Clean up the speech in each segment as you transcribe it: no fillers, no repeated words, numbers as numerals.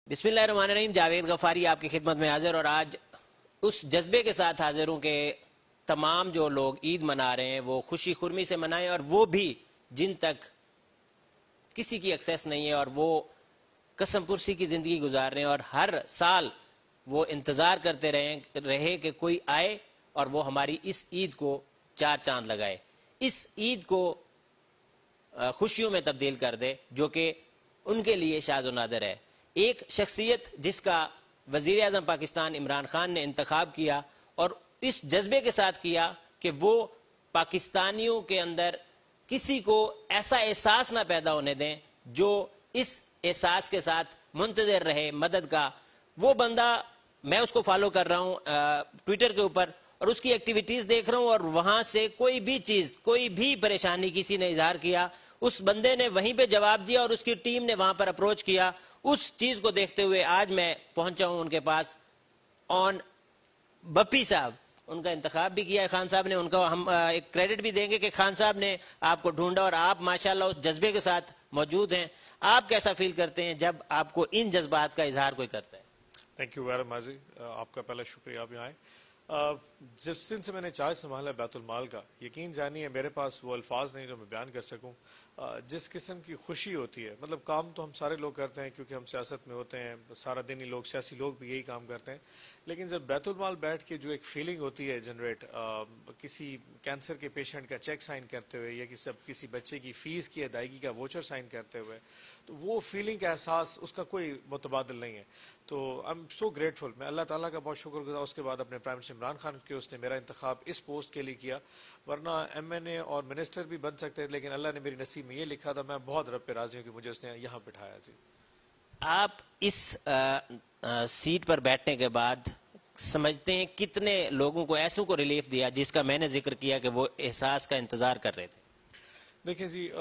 بسم اللہ الرحمن الرحیم. جاوید غفاری آپ کی خدمت میں حاضر، اور آج اس جذبے کے ساتھ حاضر ہوں کہ تمام جو لوگ عید منا رہے ہیں وہ خوشی خرمی سے منائیں، اور وہ بھی جن تک کسی کی ایکسیس نہیں ہے اور وہ قسم پرسی کی زندگی گزار رہے ہیں، اور ہر سال وہ انتظار کرتے رہے کہ کوئی آئے اور وہ ہماری اس عید کو چار چاند لگائے، اس عید کو خوشیوں میں تبدیل کر دے جو کہ ان کے لیے شاذ و نادر ہے. ایک شخصیت جس کا وزیر اعظم پاکستان عمران خان نے انتخاب کیا، اور اس جذبے کے ساتھ کیا کہ وہ پاکستانیوں کے اندر کسی کو ایسا احساس نہ پیدا ہونے دیں جو اس احساس کے ساتھ منتظر رہے مدد کا. وہ بندہ، میں اس کو فالو کر رہا ہوں ٹویٹر کے اوپر، اور اس کی ایکٹیویٹیز دیکھ رہا ہوں، اور وہاں سے کوئی بھی چیز، کوئی بھی پریشانی کسی نے اظہار کیا، اس بندے نے وہیں پہ جواب دیا، اور اس کی ٹیم نے وہاں پر اپروچ کیا. اس چیز کو دیکھتے ہوئے آج میں پہنچا ہوں ان کے پاس آن بپی صاحب. ان کا انتخاب بھی کیا ہے خان صاحب نے، ان کو ہم ایک کریڈٹ بھی دیں گے کہ خان صاحب نے آپ کو ڈھونڈا، اور آپ ماشاءاللہ اس جذبے کے ساتھ موجود ہیں. آپ کیسا فیل کرتے ہیں جب آپ کو ان جذبات کا اظہار کوئی کرتا ہے؟ Thank you very much. آپ کا پہلا شکریہ آپ یہاں آئے. جس دن سے میں نے چارج سنبھالا بیت المال کا، یقین جانیے میرے پاس وہ الفاظ نہیں جو میں بیان کر سکوں. جس قسم کی خوشی ہوتی ہے، مطلب کام تو ہم سارے لوگ کرتے ہیں کیونکہ ہم سیاست میں ہوتے ہیں، سارا دن ہی لوگ، سیاسی لوگ بھی یہی کام کرتے ہیں، لیکن جب بیت المال بیٹھ کے جو ایک فیلنگ ہوتی ہے جنریٹ، کسی کینسر کے پیشنٹ کا چیک سائن کرتے ہوئے یا کسی بچے کی فیس کی ادائیگی کا ووچر سائن کرتے ہوئے، تو وہ فیلنگ کا احساس اس کا کوئی متبادل نہیں ہے. تو آئی ایم سو گریٹفل. میں اللہ تعالیٰ کا بہت شکر گزار اس کے بعد اپنے پرائم منسٹر عمران خان کے، اس نے میرا انتخاب اس پوسٹ کے لیے کیا، ورنہ ایم این اے اور منسٹر بھی بن سکتے ہیں، لیکن اللہ نے میری نصیب میں یہ لکھا تھا. میں بہت رب پہ راضی ہوں کہ مجھے اس نے یہاں بٹھایا. جی، آپ اس سیٹ پر بیٹھنے کے بعد سمجھتے ہیں کتنے لوگوں کو، ایسوں کو ریلیف دیا جس کا میں نے ذکر کیا کہ وہ احساس کا انتظار کر رہے تھے؟ دیکھیں جی،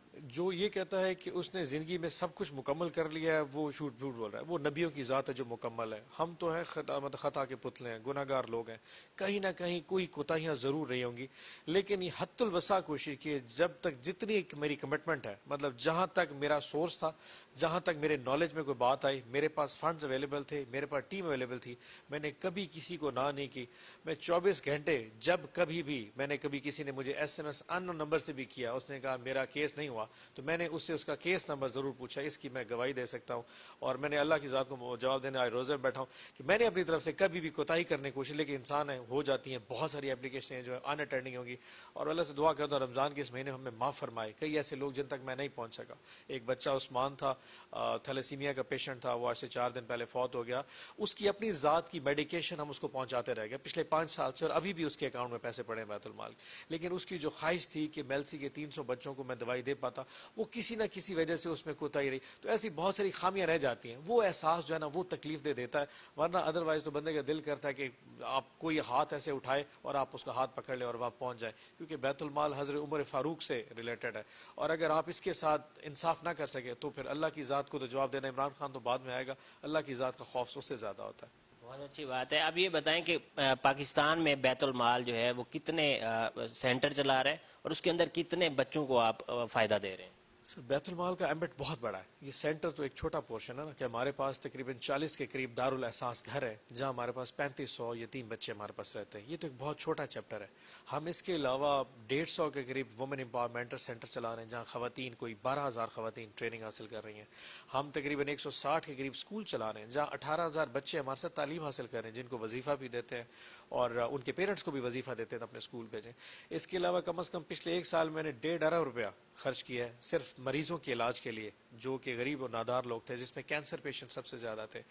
جو یہ کہتا ہے کہ اس نے زندگی میں سب کچھ مکمل کر لیا ہے، وہ جھوٹ بول رہا ہے. وہ نبیوں کی ذات ہے جو مکمل ہے. ہم تو ہیں خطا کے پتلے ہیں، گناہ گار لوگ ہیں، کہیں نہ کہیں کوئی کوتاہیاں ضرور رہی ہوں گی، لیکن یہ حد الوسع کوشش کی جب تک جتنی میری کمٹمنٹ ہے، مطلب جہاں تک میرا سورس تھا، جہاں تک میرے نالج میں کوئی بات آئی، میرے پاس فنڈز اویلیبل تھے، میرے پاس ٹیم اویلیبل تھی، میں نے کبھی کسی کو نہ نہیں کی. میں 24 گھنٹے، جب کبھی بھی میں نے کبھی کسی نے مجھے ایس ایم ایس ان نمبر سے بھی کیا، اس نے کہا میرا کیس نہیں ہوا، تو میں نے اس سے اس کا کیس نمبر ضرور پوچھا. اس کی میں گواہی دے سکتا ہوں، اور میں نے اللہ کی ذات کو جواب دینے آج روزے میں بیٹھا ہوں کہ میں نے اپنی طرف سے کبھی بھی کوتاہی کرنے کی کوشش، لیکن انسان ہے، ہو جاتی ہیں بہت ساری اپلیکیشن ہیں جو ان اٹینڈنگ ہوں گی، اور اللہ سے دعا کرتا ہوں رمضان کے اس مہینے ہمیں معاف فرمائے. کئی ایسے لوگ جن تک میں نہیں پہنچ سکا. ایک بچہ عثمان تھا، تھیلیسیمیا کا پیشنٹ تھا، وہ آج سے 4 دن پہلے فوت ہو گیا. اس کی اپنی ذات کی میڈیکیشن ہم اس کو پہنچاتے رہ گئے پچھلے 5 سال سے، اور ابھی بھی اس کے اکاؤنٹ میں پیسے پڑے ہیں بیت المال. لیکن اس کی جو خواہش تھی کہ میلسی کے 300 بچوں کو میں دوائی دے پاتا، وہ کسی نہ کسی وجہ سے اس میں کوتاہی رہی. تو ایسی بہت ساری خامیاں رہ جاتی ہیں. وہ احساس جو ہے نا، وہ تکلیف دے دیتا ہے، ورنہ ادروائز تو بندے کا دل کرتا ہے کہ آپ کوئی ہاتھ ایسے اٹھائے اور آپ اس کا ہاتھ پکڑ لیں اور وہاں پہنچ جائے، کیونکہ بیت المال حضرت عمر فاروق سے ریلیٹڈ ہے. اور اگر آپ اس کے ساتھ انصاف نہ کر سکے تو پھر اللہ کی ذات کو تو جواب دینا. عمران خان تو بعد میں آئے گا، اللہ کی ذات کا خوف اس سے زیادہ ہوتا ہے. بہت اچھی بات ہے. اب یہ بتائیں کہ پاکستان میں بیت المال جو ہے وہ کتنے سینٹر چلا رہا ہے، اور اس کے اندر کتنے بچوں کو آپ فائدہ دے رہے ہیں؟ بیت المال کا ایمبٹ بہت بڑا ہے. یہ سینٹر تو ایک چھوٹا پورشن ہے نا، کہ ہمارے پاس تقریباً 40 کے قریب دارالاحساس گھر ہے، جہاں ہمارے پاس 3500 یتیم بچے ہمارے پاس رہتے ہیں. یہ تو ایک بہت چھوٹا چیپٹر ہے. ہم اس کے علاوہ 150 کے قریب وومن امپاورمنٹ سینٹر چلا رہے ہیں، جہاں خواتین، کوئی 12,000 خواتین ٹریننگ حاصل کر رہی ہیں. ہم تقریباً 160 کے قریب اسکول چلا رہے ہیں، جہاں 18,000 بچے ہمارے ساتھ تعلیم حاصل کر رہے ہیں، جن کو وظیفہ بھی دیتے ہیں اور ان کے پیرنٹس کو بھی وظیفہ دیتے ہیں اپنے اسکول بھیجیں. اس کے علاوہ کم از کم پچھلے 1 سال میں نے 1.5 ارب روپیہ خرچ کیا ہے صرف مریضوں کے علاج کے لیے، جو کہ غریب اور نادار لوگ تھے، جس میں کینسر پیشنٹ سب سے زیادہ تھے.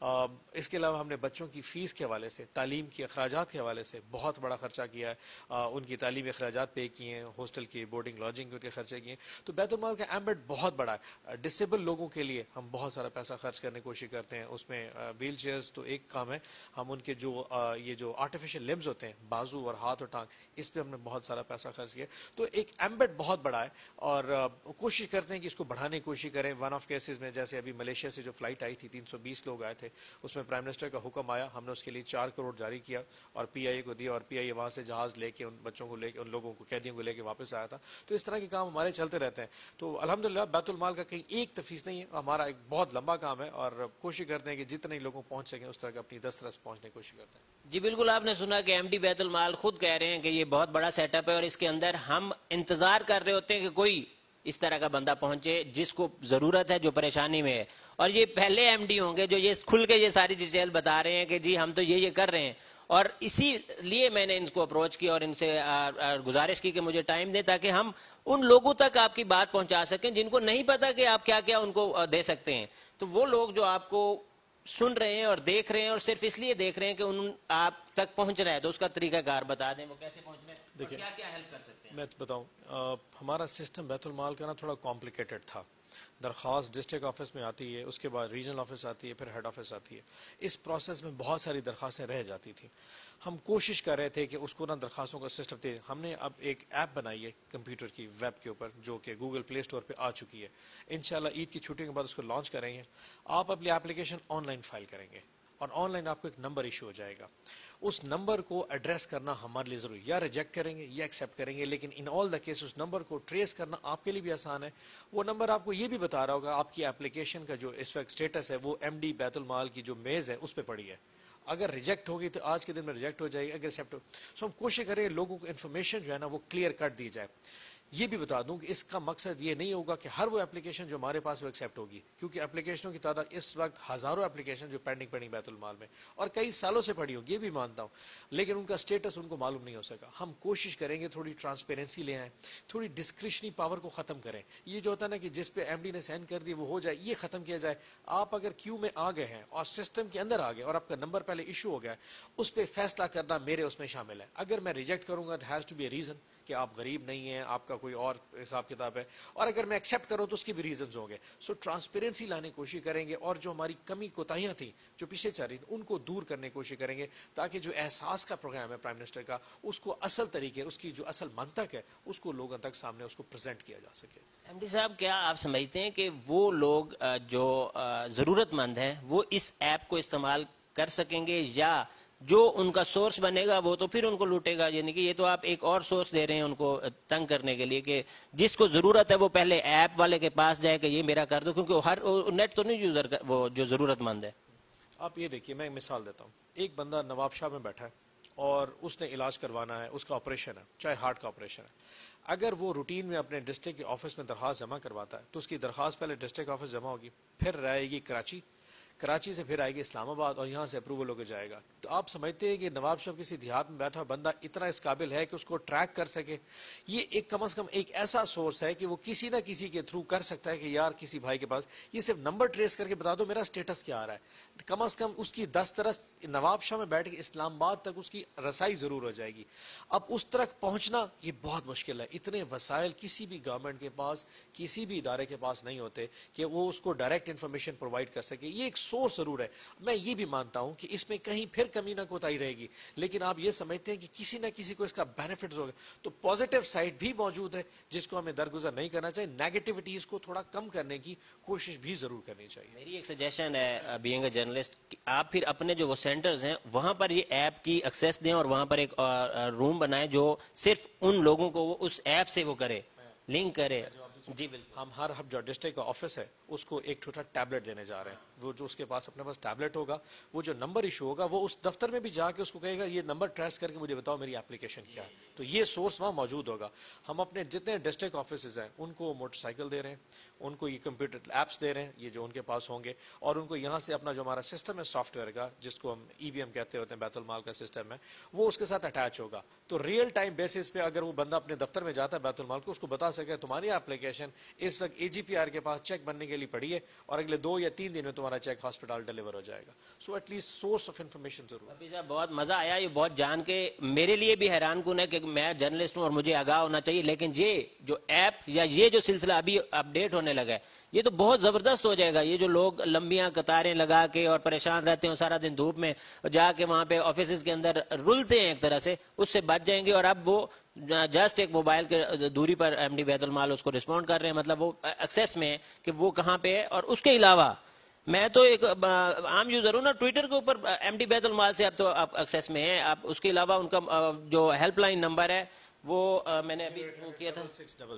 اس کے علاوہ ہم نے بچوں کی فیس کے حوالے سے، تعلیم کے اخراجات کے حوالے سے بہت بڑا خرچہ کیا ہے. ان کی تعلیمی اخراجات پے کیے ہیں، ہاسٹل کی بورڈنگ لاجنگ کے خرچے کیے ہیں. تو بیت المال کا ایمبٹ بہت بڑا ہے. ڈسیبل لوگوں کے لیے ہم بہت سارا پیسہ خرچ کرنے کی کوشش کرتے ہیں. اس میں ویل چیئرز تو ایک کام ہے، ہم ان کے جو یہ جو آرٹیفیشل لمز ہوتے ہیں، بازو اور ہاتھ اور ٹانگ، اس پہ ہم نے بہت سارا پیسہ خرچ کیا. تو ایک ایمبٹ بہت بڑا ہے، اور کوشش کرتے ہیں کہ اس کو بڑھانے کی کوشش کوشش کریں. ون آف کیسز میں جیسے ابھی ملیشیا سے جو فلائٹ آئی تھی 320 لوگ آئے تھے, اس میں پرائم منسٹر کا حکم آیا, ہم نے اس کے لیے 4 کروڑ جاری کیا اور پی آئی اے کو دیا, اور پی آئی اے وہاں سے جہاز لے کے ان بچوں کو لے کے ان لوگوں کو قیدیوں کو لے کے واپس آیا تھا. تو اس طرح کے کام ہمارے چلتے رہتے ہیں. تو الحمدللہ بیت المال کا کہیں ایک تفیص نہیں ہے, ہمارا ایک بہت لمبا کام ہے اور کوشش کرتے ہیں کہ جتنے لوگوں پہنچ سکیں اس طرح کا اپنی دسترس پہنچنے کی کوشش کرتے ہیں. جی بالکل, آپ نے سنا کہ ایم ڈی بیت المال خود کہہ رہے ہیں کہ یہ بہت بڑا سیٹ اپ ہے اور اس کے اندر ہم انتظار کر رہے ہوتے ہیں کہ کوئی اس طرح کا بندہ پہنچے جس کو ضرورت ہے, جو پریشانی میں ہے. اور یہ پہلے ایم ڈی ہوں گے جو یہ کھل کے یہ ساری ڈیٹیل بتا رہے ہیں کہ جی ہم تو یہ کر رہے ہیں. اور اسی لیے میں نے ان کو اپروچ کیا اور ان سے گزارش کی کہ مجھے ٹائم دیں تاکہ ہم ان لوگوں تک آپ کی بات پہنچا سکیں جن کو نہیں پتا کہ آپ کیا کیا ان کو دے سکتے ہیں. تو وہ لوگ جو آپ کو سن رہے ہیں اور دیکھ رہے ہیں اور صرف اس لیے دیکھ رہے ہیں کہ آپ تک پہنچ رہا ہے, تو اس کا طریقہ کار بتا دیں, وہ کیسے پہنچ رہے ہیں, کیا کیا ہیلپ کر سکتے ہیں. میں بتاؤں, ہمارا سسٹم بیت المال کا نا تھوڑا کمپلیکیٹڈ تھا. درخواست ڈسٹرکٹ آفس میں آتی ہے, اس کے بعد ریجنل آفس آتی ہے, پھر ہیڈ آفس آتی ہے. اس پروسیس میں بہت ساری درخواستیں رہ جاتی تھیں. ہم کوشش کر رہے تھے کہ اس کو نا درخواستوں کا سسٹم تھے. ہم نے اب ایک ایپ بنائی ہے کمپیوٹر کی ویب کے اوپر جو کہ گوگل پلے اسٹور پہ آ چکی ہے. انشاءاللہ عید کی چھٹیوں کے بعد اس کو لانچ کریں گے. آپ اپنی اپلیکیشن آن لائن فائل کریں گے اور آن لائن آپ کو ایک نمبر ایشو ہو جائے گا. اس نمبر کو ایڈریس کرنا ہمارے لیے ضروری, یا ریجیکٹ کریں گے یا ایکسیپٹ کریں گے, لیکن ان آل دا کیس اس نمبر کو ٹریس کرنا آپ کے لیے بھی آسان ہے. وہ نمبر آپ کو یہ بھی بتا رہا ہوگا آپ کی اپلیکیشن کا جو اس وقت اسٹیٹس ہے وہ ایم ڈی بیت المال کی جو میز ہے اس پہ پڑی ہے. اگر ریجیکٹ ہوگی تو آج کے دن میں ریجیکٹ ہو جائے گی, اگر ایکسیپٹ ہو. سو ہم کوشش کریں لوگوں کو انفارمیشن جو ہے نا وہ کلیئر کٹ دی جائے. یہ بھی بتا دوں کہ اس کا مقصد یہ نہیں ہوگا کہ ہر وہ اپلیکیشن جو ہمارے پاس وہ ایکسیپٹ ہوگی, کیونکہ اپلیکیشنوں کی تعداد اس وقت ہزاروں اپلیکیشن جو پینڈنگ پڑی بیت المال میں اور کئی سالوں سے پڑی ہوگی, یہ بھی مانتا ہوں, لیکن ان کا اسٹیٹس ان کو معلوم نہیں ہو سکا. ہم کوشش کریں گے تھوڑی ٹرانسپیرنسی لے آئیں, تھوڑی ڈسکریشنری پاور کو ختم کریں. یہ جو ہوتا ہے نا کہ جس پہ ایم ڈی نے سائن کر دی وہ ہو جائے, یہ ختم کیا جائے. آپ اگر کیو میں آ گئے ہیں اور سسٹم کے اندر آ گئے اور آپ کا نمبر پہلے ایشو ہو گیا ہے, اس پہ فیصلہ کرنا میرے اس میں شامل ہے. اگر میں ریجیکٹ کروں گا has to be a reason کہ آپ غریب نہیں ہیں, آپ کا کوئی اور حساب کتاب ہے, اور اگر میں ایکسیپٹ کروں تو اس کی بھی ریزنز ہوں گے. سو ٹرانسپیرنسی لانے کی کوشش کریں گے اور جو ہماری کمی کوتاہیاں تھیں جو پیچھے چل رہی تھیں ان کو دور کرنے کی کوشش کریں گے, تاکہ جو احساس کا پروگرام ہے پرائم منسٹر کا اس کو اصل طریقے, اس کی جو اصل منطق ہے اس کو لوگوں تک سامنے اس کو پریزنٹ کیا جا سکے. ایم ڈی صاحب, کیا آپ سمجھتے ہیں کہ وہ لوگ جو ضرورت مند ہیں وہ اس ایپ کو استعمال کر سکیں گے, یا جو ان کا سورس بنے گا وہ تو پھر ان کو لوٹے گا؟ یعنی کہ یہ تو آپ ایک اور سورس دے رہے ہیں ان کو تنگ کرنے کے لیے کہ جس کو ضرورت ہے وہ پہلے ایپ والے کے پاس جائے کہ یہ میرا کر دو, کیونکہ ہر نیٹ تو نہیں یوزر وہ جو ضرورت مند ہے. آپ یہ دیکھیے, میں ایک مثال دیتا ہوں. ایک بندہ نواب شاہ میں بیٹھا ہے اور اس نے علاج کروانا ہے, اس کا آپریشن ہے, چاہے ہارٹ کا آپریشن ہے. اگر وہ روٹین میں اپنے ڈسٹرکٹ کے آفس میں درخواست جمع کرواتا ہے تو اس کی درخواست پہلے ڈسٹرکٹ آفس جمع ہوگی, پھر رہے گی کراچی, کراچی سے پھر آئے گی اسلام آباد اور یہاں سے اپروول ہو کے جائے گا. تو آپ سمجھتے ہیں کہ نواب شاہ کسی دیہات میں بیٹھا بندہ اتنا اس قابل ہے کہ اس کو ٹریک کر سکے؟ یہ ایک کم از کم ایک ایسا سورس ہے کہ وہ کسی نہ کسی کے تھرو کر سکتا ہے کہ یار کسی بھائی کے پاس یہ صرف نمبر ٹریس کر کے بتا دو میرا سٹیٹس کیا آ رہا ہے. کم از کم اس کی دسترس نواب شاہ میں بیٹھ کے اسلام آباد تک اس کی رسائی ضرور ہو جائے گی. اب اس تک پہنچنا یہ بہت مشکل ہے. اتنے وسائل کسی بھی گورنمنٹ کے پاس, کسی بھی ادارے کے پاس نہیں ہوتے کہ وہ اس کو ڈائریکٹ انفارمیشن پرووائڈ کر سکے. یہ ایک سورس ضرور ہے. میں یہ بھی مانتا ہوں کہ اس میں کہیں پھر کمی نہ کوتاہی رہے گی, لیکن آپ یہ سمجھتے ہیں کہ کسی نہ کسی کو اس کا بینیفٹ ہوگا. تو پازیٹیو سائڈ بھی موجود ہے جس کو ہمیں درگزر نہیں کرنا چاہیے. نیگیٹیوٹیز کو تھوڑا کم کرنے کی کوشش بھی ضرور کرنی چاہیے. میری ایک سجیشن ہے بینگ اے جرنلسٹ, آپ پھر اپنے جو وہ سینٹرز ہیں وہاں پر یہ ایپ کی ایکسیس دیں اور وہاں پر ایک روم بنائیں جو صرف ان لوگوں کو وہ اس ایپ سے وہ کرے, لنک کرے. جی بالکل. ہم ہر جو ڈسٹرکٹ کا آفس ہے اس کو ایک چھوٹا ٹیبلٹ دینے جا رہے ہیں. وہ جو اس کے پاس اپنے پاس ٹیبلٹ ہوگا, وہ جو نمبر ایشو ہوگا وہ اس دفتر میں بھی جا کے اس کو کہے گا یہ نمبر ٹریس کر کے مجھے بتاؤ میری اپلیکیشن کیا ہے. تو یہ سورس وہاں موجود ہوگا. ہم اپنے جتنے ڈسٹرکٹ آفیسز ہیں ان کو موٹر سائیکل دے رہے ہیں, ان کو یہ کمپیوٹر ایپس دے رہے ہیں یہ جو ان کے پاس ہوں گے, اور ان کو یہاں سے اپنا جو ہمارا سسٹم ہے سافٹ ویئر کا جس کو ہم ای بی ایم کہتے ہوتے ہیں بیت المال کا سسٹم ہے, وہ اس کے ساتھ اٹیچ ہوگا. تو ریئل ٹائم بیسس پہ اگر وہ بندہ اپنے دفتر میں جاتا ہے بیت المال کو, اس کو بتا سکے تمہاری اپلیکیشن اس وقت اے جی پی آر کے پاس چیک بننے کے لیے پڑی ہے اور اگلے 2 یا 3 دن میں تمہارا چیک ہاسپٹل ڈیلیور ہو جائے گا. So at least source of information ضرور. ابھی صاحب بہت مزہ آیا, یہ بہت جان کے میرے لیے بھی حیران کن ہے کہ میں جرنلسٹ ہوں اور مجھے آگاہ ہونا چاہیے, لیکن یہ جو ایپ یا یہ جو سلسلہ ابھی اپڈیٹ ہونے لگا ہے یہ تو بہت زبردست ہو جائے گا. یہ جو لوگ لمبیاں قطاریں لگا کے اور پریشان رہتے ہیں سارا دن دھوپ میں جا کے وہاں پہ آفیسز کے اندر رلتے ہیں ایک طرح سے, اس سے بچ جائیں گے. اور اب وہ جسٹ ایک موبائل کے دوری پر ایم ڈی بیت المال اس کو رسپونڈ کر رہے ہیں, مطلب وہ ایکسیس میں ہے کہ وہ کہاں پہ ہے. اور اس کے علاوہ میں تو ایک عام یوزر ہوں نا, ٹویٹر کے اوپر ایم ڈی بیت المال سے اب تو آپ ایکسیس میں ہیں. آپ اس کے علاوہ ان کا جو ہیلپ لائن نمبر ہے وہ میں نے ابھی وہ کیا تھا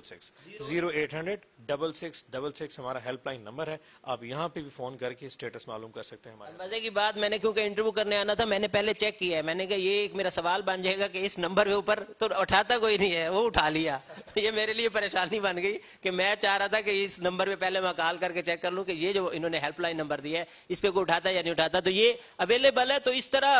0800-6666 ہمارا ہیلپ لائن نمبر ہے. آپ یہاں پہ بھی فون کر کے اسٹیٹس معلوم کر سکتے ہیں ہمارے. مزے کی بات, میں نے کیونکہ انٹرویو کرنے آنا تھا, میں نے پہلے چیک کیا ہے. میں نے کہا یہ ایک میرا سوال بن جائے گا کہ اس نمبر کے اوپر تو اٹھاتا کوئی نہیں ہے, وہ اٹھا لیا. یہ میرے لیے پریشانی بن گئی کہ میں چاہ رہا تھا کہ اس نمبر پہ پہلے میں کال کر کے چیک کر لوں کہ یہ جو انہوں نے ہیلپ لائن نمبر دیا ہے اس پہ کوئی اٹھاتا یا نہیں اٹھاتا. تو یہ اویلیبل ہے, تو اس طرح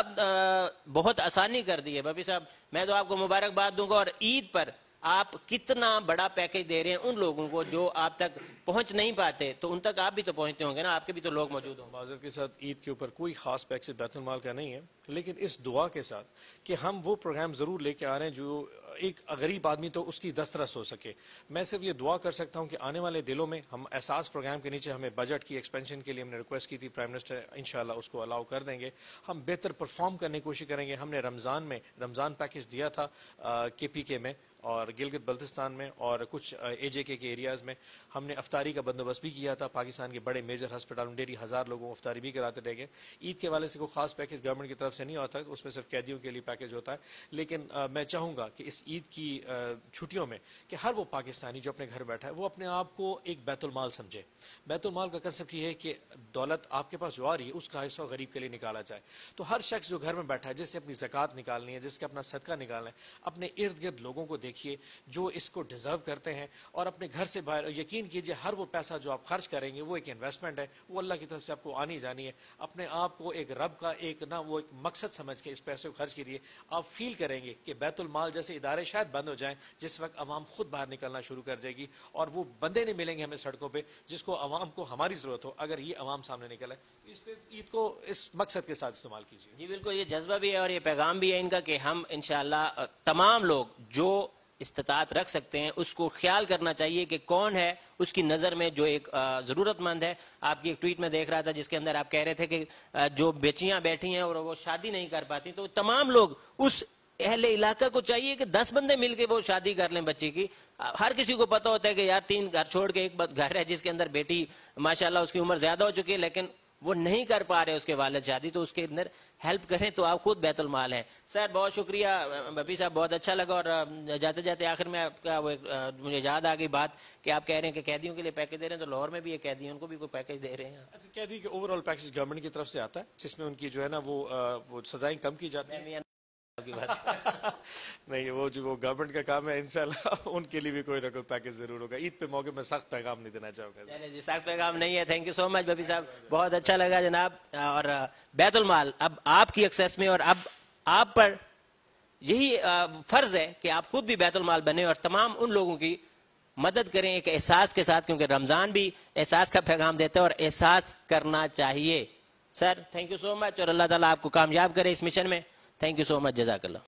بہت آسانی کر دی ہے. بھابی صاحب میں تو آپ کو مبارکباد دوں گا. اور عید پر آپ کتنا بڑا پیکج دے رہے ہیں ان لوگوں کو جو آپ تک پہنچ نہیں پاتے, تو ان تک آپ بھی تو پہنچتے ہوں گے نا, آپ کے بھی تو لوگ موجود ہوں. معذرت کے ساتھ عید کے اوپر کوئی خاص پیکج بیت المال کا نہیں ہے, لیکن اس دعا کے ساتھ کہ ہم وہ پروگرام ضرور لے کے آ رہے ہیں جو ایک غریب آدمی تو اس کی دسترس ہو سکے. میں صرف یہ دعا کر سکتا ہوں کہ آنے والے دلوں میں ہم احساس پروگرام کے نیچے ہمیں بجٹ کی ایکسپینشن کے لیے ہم نے ریکویسٹ کی تھی, پرائم منسٹر انشاءاللہ اس کو الاؤ کر دیں گے. ہم بہتر پرفارم کرنے کی کوشش کریں گے. ہم نے رمضان پیکج دیا تھا کے پی کے میں اور گلگت بلتستان میں اور کچھ اے جے کے ایریاز میں. ہم نے افطاری کا بندوبست بھی کیا تھا. پاکستان کے بڑے میجر ہسپتال میں 1,500 لوگوں کو افطاری بھی کراتے رہ گئے. عید کے حوالے سے کوئی خاص پیکج گورنمنٹ کی طرف سے نہیں ہوتا, اس میں صرف قیدیوں کے لیے پیکج ہوتا ہے. لیکن میں چاہوں گا کہ اس عید کی چھٹیوں میں کہ ہر وہ پاکستانی جو اپنے گھر بیٹھا ہے وہ اپنے آپ کو ایک بیت المال سمجھے. بیت المال کا کنسپٹ یہ ہے کہ دولت آپ کے پاس جو آ رہی ہے اس کا حصہ غریب کے لیے نکالا جائے. تو ہر شخص جو گھر میں بیٹھا ہے, جس سے اپنی زکوٰۃ نکالنی ہے, جس کے اپنا صدقہ نکالنا ہے, اپنے ارد گرد لوگوں کو دیکھیے جو اس کو ڈیزرو کرتے ہیں, اور اپنے گھر سے باہر یقین کیجئے ہر وہ پیسہ جو آپ خرچ کریں گے وہ ایک انویسٹمنٹ ہے, وہ اللہ کی طرف سے آپ کو آنی جانی ہے. اپنے آپ کو ایک رب کا ایک وہ ایک مقصد سمجھ کے اس پیسے کو خرچ کیجیے. آپ فیل کریں گے کہ بیت المال جیسے ادارے شاید بند ہو جائیں جس وقت عوام خود باہر نکلنا شروع کر جائے گی, اور وہ بندے نہیں ملیں گے ہمیں سڑکوں پہ جس کو عوام کو ہماری ضرورت ہو. اگر یہ عوام سامنے نکل ہے, اس پہ عید کو اس مقصد کے ساتھ استعمال کیجیے. جی بالکل, یہ جذبہ بھی ہے اور یہ پیغام بھی ہے ان کا کہ ہم انشاءاللہ تمام لوگ جو استطاعت رکھ سکتے ہیں اس کو خیال کرنا چاہیے کہ کون ہے اس کی نظر میں جو ایک ضرورت مند ہے. آپ کی ایک ٹویٹ میں دیکھ رہا تھا جس کے اندر آپ کہہ رہے تھے کہ جو بیٹیاں بیٹھی ہیں اور وہ شادی نہیں کر پاتی, تو تمام لوگ اس اہل علاقہ کو چاہیے کہ 10 بندے مل کے وہ شادی کر لیں بچی کی. ہر کسی کو پتا ہوتا ہے کہ یار 3 گھر چھوڑ کے ایک گھر ہے جس کے اندر بیٹی ماشاءاللہ اس کی عمر زیادہ ہو چکی ہے لیکن وہ نہیں کر پا رہے اس کے والد شادی, تو اس کے اندر ہیلپ کریں تو آپ خود بیت المال ہیں. سر بہت شکریہ بھابی صاحب, بہت اچھا لگا. اور جاتے جاتے آخر میں آپ کا مجھے یاد آ گئی بات کہ آپ کہہ رہے ہیں کہ قیدیوں کے لیے پیکج دے رہے ہیں, تو لاہور میں بھی ایک قیدی ہیں ان کو بھی کوئی پیکج دے رہے ہیں. قیدی کے اوور آل پیکج گورنمنٹ کی طرف سے آتا ہے جس میں ان کی جو ہے نا وہ سزائیں کم کی جاتی ہیں. نہیں, وہ جو گورنمنٹ کا کام ہے انشاءاللہ ان کے لیے بھی کوئی نہ کوئی پیکج ضرور ہوگا. عید پہ موقع میں سخت پیغام نہیں دینا چاہوں گا. جی سخت پیغام نہیں ہے. تھینک یو سو مچ بھابی صاحب, بہت اچھا لگا جناب. اور بیت المال اب آپ کی ایکسیس میں, اور اب آپ پر یہی فرض ہے کہ آپ خود بھی بیت المال بنے اور تمام ان لوگوں کی مدد کریں ایک احساس کے ساتھ, کیونکہ رمضان بھی احساس کا پیغام دیتا ہے اور احساس کرنا چاہیے. سر تھینک یو سو مچ, اور اللہ تعالیٰ آپ کو کامیاب کرے اس مشن میں. تھینک یو سو مچ, جزاک اللہ.